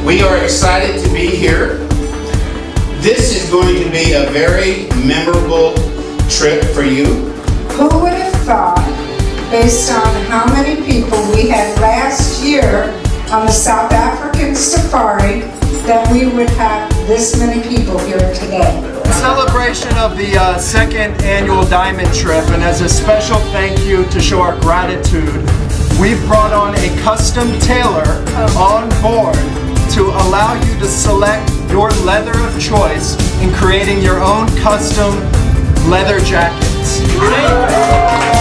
We are excited to be here. This is going to be a very memorable trip for you. Who would have thought, based on how many people we had last year on the South African safari, that we would have this many people here today. In celebration of the second annual Diamond Trip, and as a special thank you to show our gratitude, we've brought on a custom tailor on board to allow you to select your leather of choice in creating your own custom leather jackets.